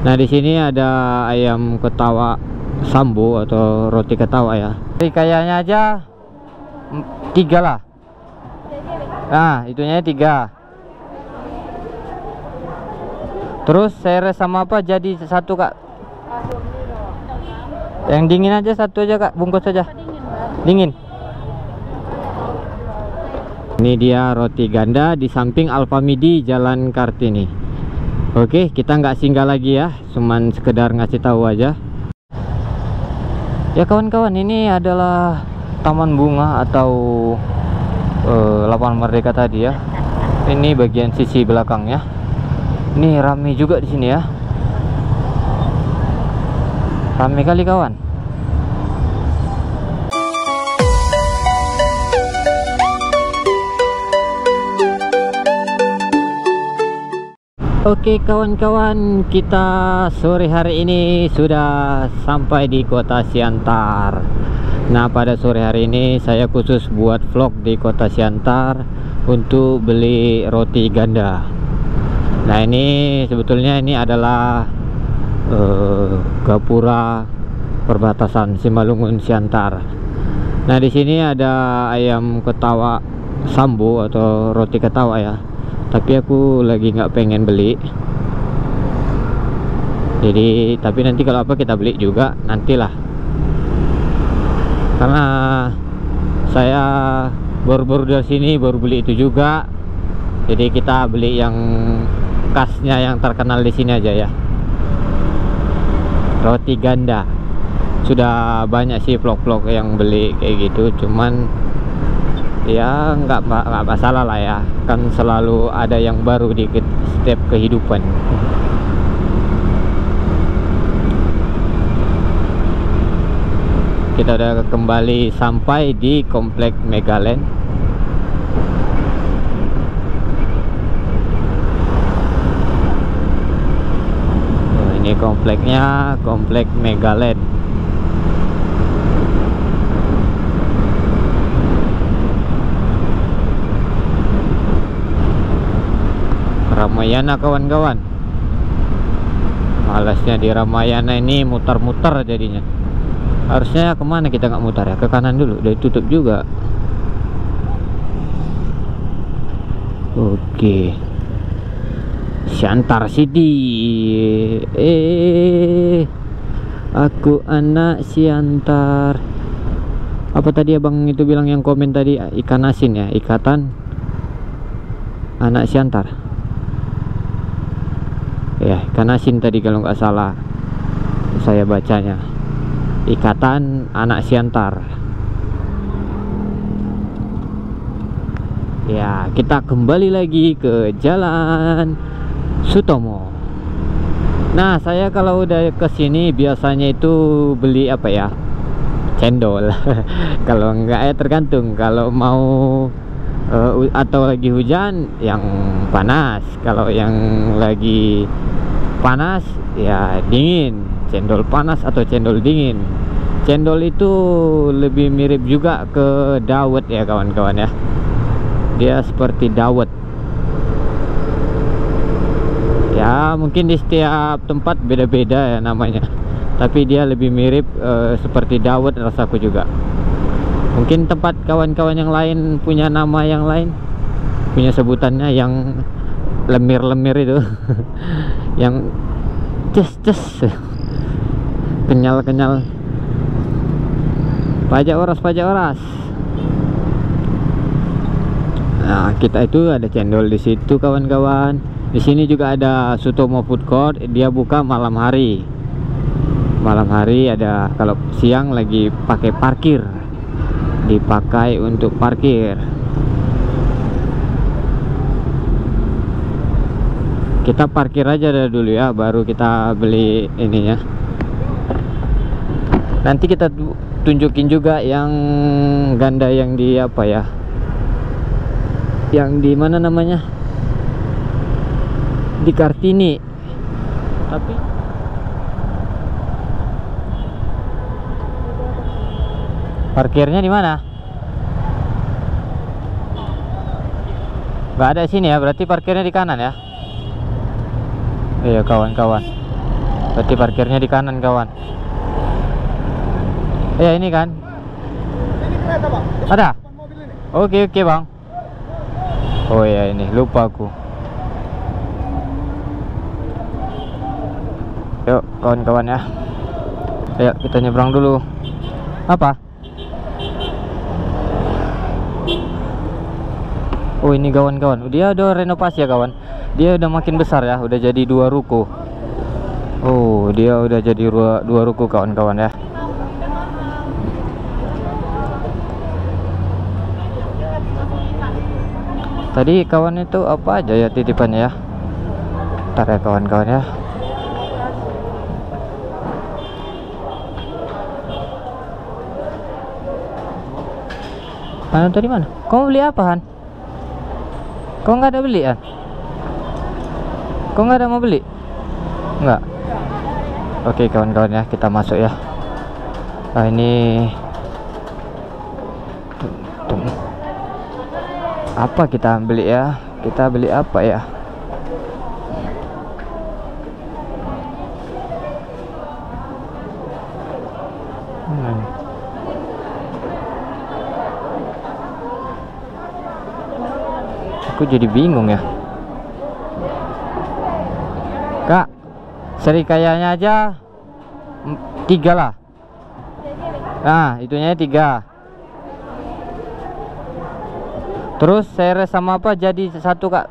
Nah, di sini ada ayam ketawa sambo atau roti ketawa ya. Jadi kayaknya aja 3 lah. Nah, itunya 3. Terus seres sama apa jadi 1 kak? Yang dingin aja 1 aja kak, bungkus aja. Dingin. Ini dia roti ganda di samping Alfamidi Jalan Kartini. Oke, kita nggak singgah lagi ya, cuman sekedar ngasih tahu aja. Ya kawan-kawan, ini adalah taman bunga atau lapangan Merdeka tadi ya. Ini bagian sisi belakangnya. Ini rame juga di sini ya. Rame kali kawan. Oke kawan-kawan, kita sore hari ini sudah sampai di kota Siantar. Nah, pada sore hari ini saya khusus buat vlog di kota Siantar untuk beli roti ganda. Nah, ini sebetulnya ini adalah gapura perbatasan Simalungun Siantar. Nah, di sini ada ayam ketawa sambo atau roti ketawa ya. Tapi aku lagi nggak pengen beli. Jadi, tapi nanti kalau apa kita beli juga nantilah. Karena saya baru dari sini baru beli itu juga. Jadi kita beli yang khasnya yang terkenal di sini aja ya. Roti ganda. Sudah banyak sih vlog-vlog yang beli kayak gitu, cuman ya nggak masalah lah ya, kan selalu ada yang baru di setiap kehidupan. Kita udah kembali sampai di komplek Megaland. Ini kompleknya, komplek Megaland. Ramayana kawan-kawan. Malasnya di Ramayana ini mutar-mutar jadinya. Harusnya kemana kita nggak mutar ya? Ke kanan dulu, udah ditutup juga. Oke, Siantar City. Aku anak Siantar. Apa tadi abang itu bilang yang komen tadi? Ikan asin ya, ikatan anak Siantar. Ya, ikan asin tadi kalau nggak salah saya bacanya. Ikatan anak Siantar. Ya, kita kembali lagi ke Jalan Sutomo. Nah, saya kalau udah kesini biasanya itu beli apa ya? Cendol. Kalau enggak ya tergantung. Kalau mau atau lagi hujan yang panas. Kalau yang lagi panas ya dingin. Cendol panas atau cendol dingin. Cendol itu lebih mirip juga ke dawet ya kawan-kawan ya. Dia seperti dawet. Ya mungkin di setiap tempat beda-beda ya namanya. Tapi dia lebih mirip seperti dawet rasaku juga. Mungkin tempat kawan-kawan yang lain punya nama yang lain, punya sebutannya yang lemir-lemir itu. Yang ces-ces, kenyal-kenyal, pajak oras. Nah, kita itu ada cendol di situ kawan-kawan. Di sini juga ada Sutomo Food Court. Dia buka malam hari. Malam hari ada, kalau siang lagi pakai parkir, dipakai untuk parkir. Kita parkir aja dulu ya, baru kita beli ininya. Nanti kita tunjukin juga yang ganda yang di apa ya, yang di mana namanya, di Kartini. Tapi parkirnya di mana? Gak ada sini ya, berarti parkirnya di kanan ya. Iya kawan-kawan. Berarti parkirnya di kanan kawan. Ya ini kan. Ini kereta bang. Ada? Depan mobil ini. Oke bang. Oh ya ini lupa aku. Yuk kawan-kawan ya. Ayo kita nyebrang dulu. Apa? Oh ini kawan-kawan, dia udah renovasi ya kawan. Dia udah makin besar ya, udah jadi 2 ruko. Oh dia udah jadi dua ruko kawan-kawan ya. Tadi kawan itu apa aja ya titipannya ya? Ntar ya kawan-kawan ya. Han tadi mana? Kau beli apa Han? Kau nggak ada beli kan? Kau nggak ada mau beli? Nggak. Oke kawan-kawan ya, kita masuk ya. Nah ini apa kita beli ya? Kita beli apa ya? Aku jadi bingung ya. Kak, serikayanya aja 3 lah. Nah, itunya 3. Terus seres sama apa jadi 1 kak?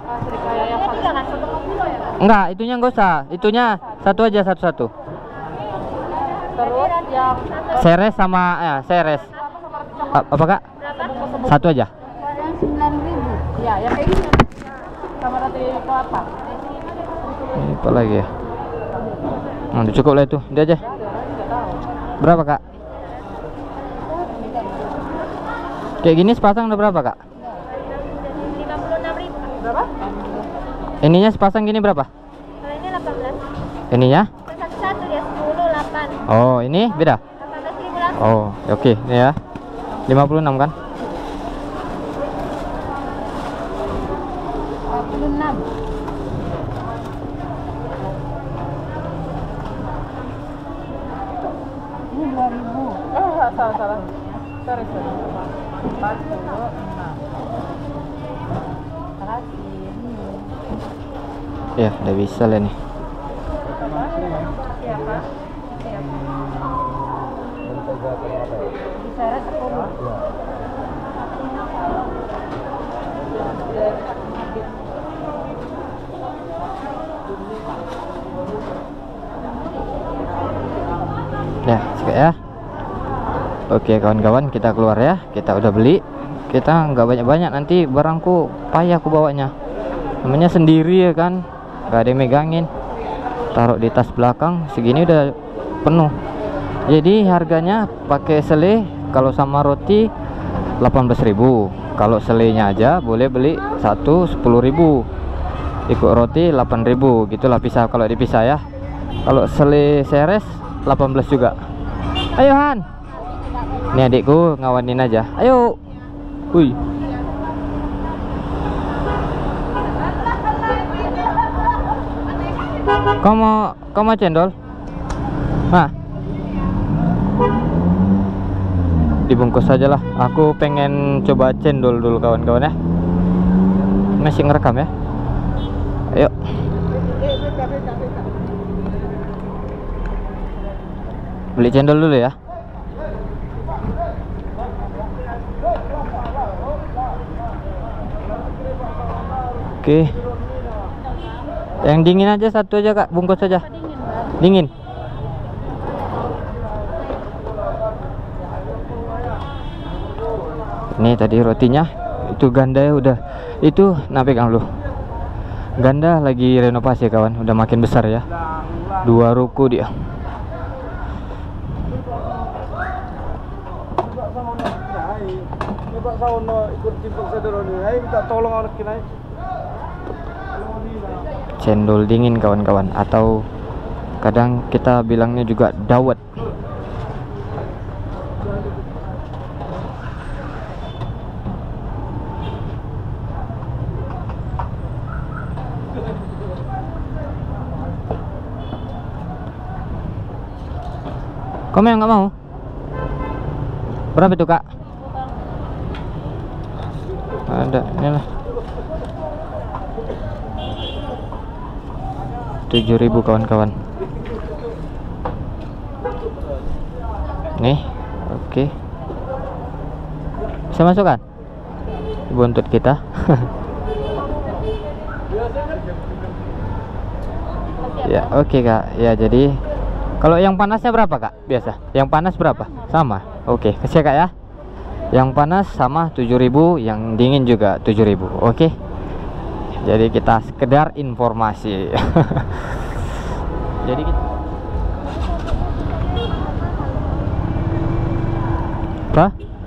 Enggak, itunya enggak usah. Itunya 1 aja, 1-1. Terus yang Seres sama ya, seres. Apa kak? 1 aja. yang 9.000. Ya, yang kayak gini. Sama roti kelapa. Ini apa lagi ya? Nah, cukup lah itu. Dia aja. Berapa kak? Kayak gini sepasang udah berapa kak? 56.000. Berapa? Ininya sepasang gini berapa? Kalau ini 18. Ininya? Satu dia 10 8. Oh ini beda? 18.000 Oh oke ini ya 56 kan? 46. Ini 2.000. Oh, salah. Sorry. 46. Ya udah bisa lah nih. Siapa? Diseret aku. Ya sekali ya. Oke kawan-kawan kita keluar ya. Kita udah beli. Kita nggak banyak-banyak nanti barangku payah aku bawanya. Namanya sendiri ya kan. Gak ada yang megangin. Taruh di tas belakang segini udah penuh. Jadi harganya pakai sele kalau sama roti 18.000. Kalau selenya aja boleh beli 10.000. Ikut roti 8.000 gitulah pisah kalau dipisah ya. Kalau sele seres 18 juga. Ayo Han. Ini adikku ngawanin aja. Ayo. Wih. Kau mau cendol? Nah. Dibungkus saja lah. Aku pengen coba cendol dulu kawan-kawan ya. Masih ngerekam ya. Ayo. Beli cendol dulu ya. Oke. Yang dingin aja 1 aja kak, bungkus aja. Dingin. Nih tadi rotinya itu ganda ya udah. Itu nah pegang lu. Ganda lagi renovasi kawan, udah makin besar ya. 2 ruko dia. Cendol dingin kawan-kawan, atau kadang kita bilangnya juga dawet. Kamu yang nggak mau? Berapa itu kak? Ada, ini lah 7.000 kawan-kawan. Nih, oke. Bisa masuk kan? Buntut kita. Ya, oke kak. Ya, jadi kalau yang panasnya berapa kak? Biasa. Yang panas berapa? Sama. Oke, kasih kak ya. Yang panas sama 7.000, yang dingin juga 7.000. Oke. Jadi kita sekedar informasi. Jadi kita apa?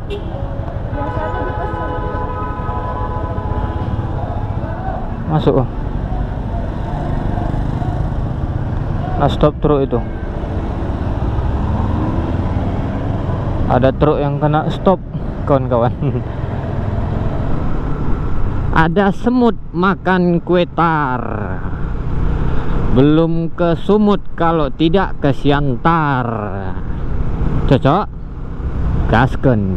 Masuk. Nah, stop truk itu. Ada truk yang kena stop, kawan-kawan. Ada semut makan kue tar. Belum ke sumut kalau tidak ke siantar. Cocok? Gasken.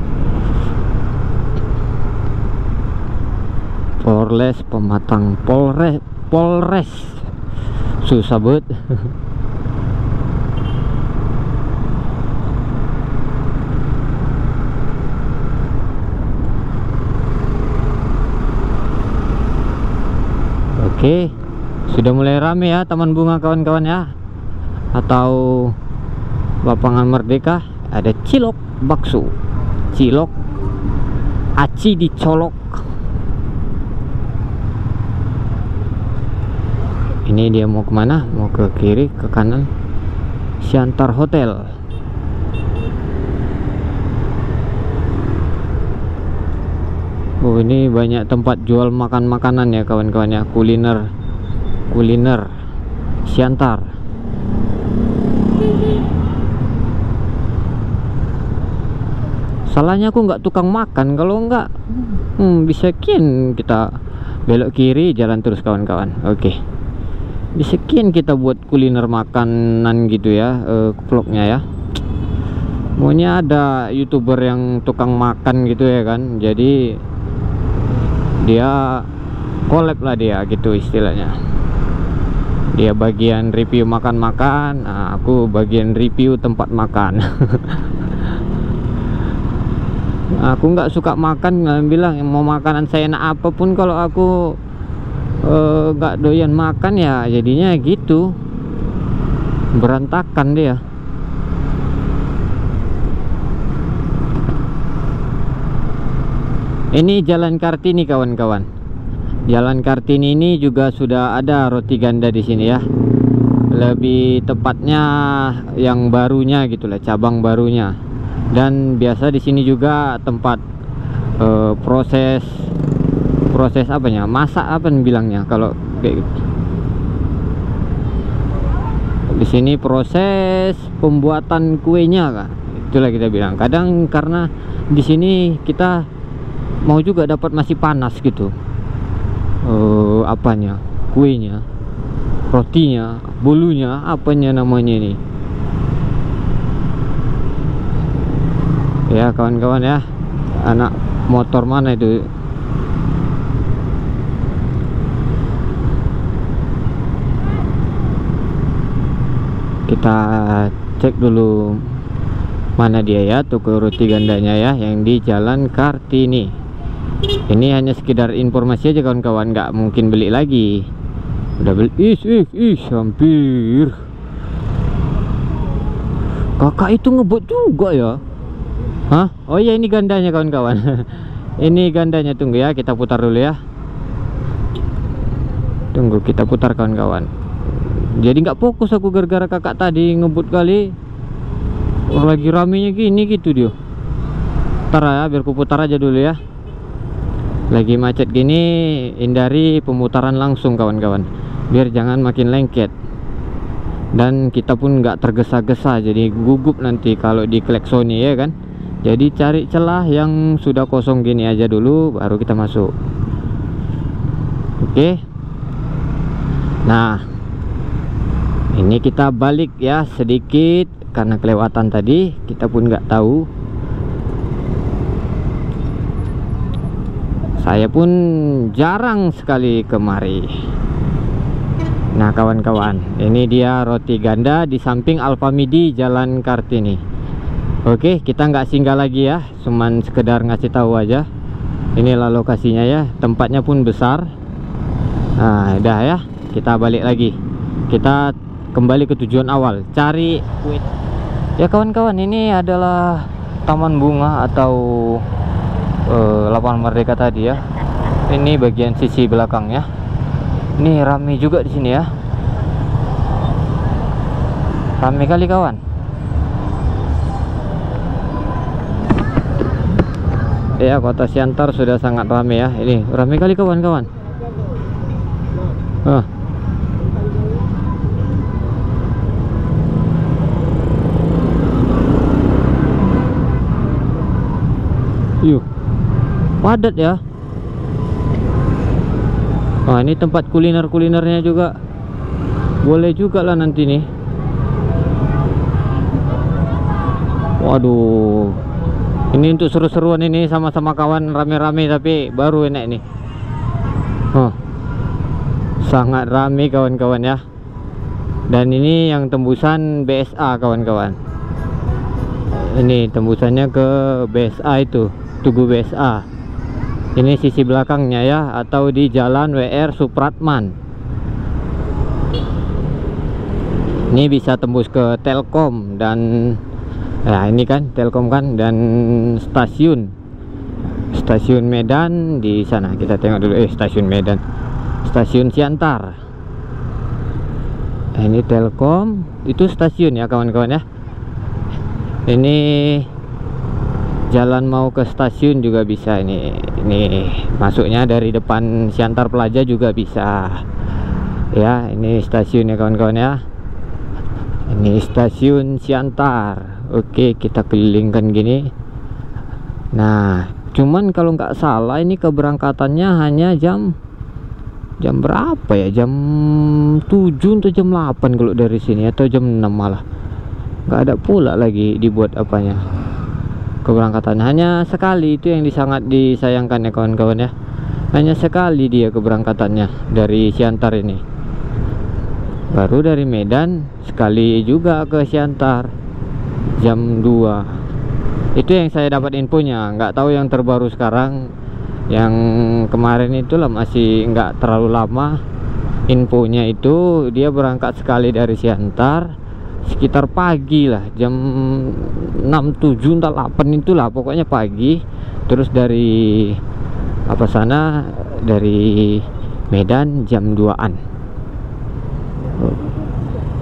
Polres Pematang, Polres. Susah banget. Oke, sudah mulai rame ya Taman Bunga kawan-kawan ya, atau Lapangan Merdeka. Ada cilok bakso, cilok aci dicolok. Ini dia mau kemana? Mau ke kiri, ke kanan. Siantar Hotel. Oh, ini banyak tempat jual makan-makanan ya kawan-kawan ya, kuliner Siantar. Salahnya aku nggak tukang makan, kalau nggak bisa kita belok kiri jalan terus kawan-kawan. Oke, bisa kita buat kuliner makanan gitu ya, vlognya ya. Maunya ada YouTuber yang tukang makan gitu ya kan, jadi dia collab lah dia gitu istilahnya. Dia bagian review makan-makan, nah, aku bagian review tempat makan. Aku nggak suka makan, bilang mau makanan saya enak apapun, kalau aku nggak doyan makan ya jadinya gitu, berantakan dia. Ini Jalan Kartini kawan-kawan. Jalan Kartini ini juga sudah ada roti ganda di sini ya. Lebih tepatnya yang barunya gitulah, cabang barunya. Dan biasa di sini juga tempat proses apanya? Masak apa bilangnya kalau kayak gitu. Di sini proses pembuatan kuenya kak. Itulah kita bilang. Kadang karena di sini kita mau juga dapat masih panas gitu, apanya, kuenya, rotinya, bolunya, apanya namanya ini ya kawan-kawan ya. Anak motor mana itu? Kita cek dulu mana dia ya, toko roti gandanya ya, yang di Jalan Kartini. Ini hanya sekedar informasi aja kawan-kawan, nggak mungkin beli lagi. Udah beli, hampir. Kakak itu ngebut juga ya. Hah? Oh iya, ini gandanya kawan-kawan. Ini gandanya, tunggu ya, kita putar dulu ya. Tunggu, kita putar kawan-kawan. Jadi nggak fokus aku gara-gara kakak tadi ngebut kali. Lagi ramenya gini gitu dia. Ntar ya, biar ku putar aja dulu ya. Lagi macet gini, hindari pemutaran langsung kawan-kawan, biar jangan makin lengket. Dan kita pun nggak tergesa-gesa, jadi gugup nanti kalau dikleksoni ya kan. Jadi cari celah yang sudah kosong gini aja dulu, baru kita masuk. Oke. Nah, ini kita balik ya sedikit karena kelewatan tadi, kita pun nggak tahu. Saya pun jarang sekali kemari. Nah kawan-kawan, ini dia roti ganda di samping Alfamidi Jalan Kartini. Oke, kita nggak singgah lagi ya, cuman sekedar ngasih tahu aja. Inilah lokasinya ya, tempatnya pun besar. Nah udah ya, kita balik lagi. Kita kembali ke tujuan awal, cari kue. Ya kawan-kawan, ini adalah taman bunga atau lapangan Merdeka tadi ya. Ini bagian sisi belakangnya. Ini rame juga di sini ya. Rame kali kawan. Ya, kota Siantar sudah sangat rame ya. Ini rame kali kawan-kawan. Yuk, padat ya. Nah ini tempat kuliner-kulinernya juga. Boleh juga lah nanti nih. Waduh, ini untuk seru-seruan ini sama-sama kawan rame-rame, tapi baru enak nih. Sangat rame kawan-kawan ya. Dan ini yang tembusan BSA kawan-kawan. Ini tembusannya ke BSA itu, Tugu BSA. Ini sisi belakangnya ya, atau di Jalan WR Supratman. Ini bisa tembus ke Telkom dan ya ini kan Telkom kan, dan stasiun Medan di sana. Kita tengok dulu stasiun Medan, stasiun Siantar. Ini Telkom, itu stasiun ya kawan-kawan ya. Ini jalan mau ke stasiun juga bisa. Ini masuknya dari depan Siantar Plaza juga bisa ya. Ini stasiun ya kawan-kawan ya. Ini stasiun Siantar. Oke, kita kelilingkan gini. Nah cuman kalau nggak salah ini keberangkatannya hanya jam berapa ya, jam 7 atau jam 8 kalau dari sini, atau jam 6 malah. Nggak ada pula lagi dibuat apanya, keberangkatan hanya sekali. Itu yang sangat disayangkan ya kawan-kawan ya, hanya sekali dia keberangkatannya dari Siantar ini. Baru dari Medan sekali juga ke Siantar jam 2. Itu yang saya dapat infonya, nggak tahu yang terbaru sekarang. Yang kemarin itulah masih nggak terlalu lama infonya, itu dia berangkat sekali dari Siantar sekitar pagi lah, jam 6, 7, entah 8 itulah pokoknya pagi. Terus dari apa sana, dari Medan jam 2-an.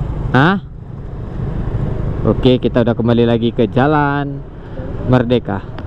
Oke, kita udah kembali lagi ke Jalan Merdeka.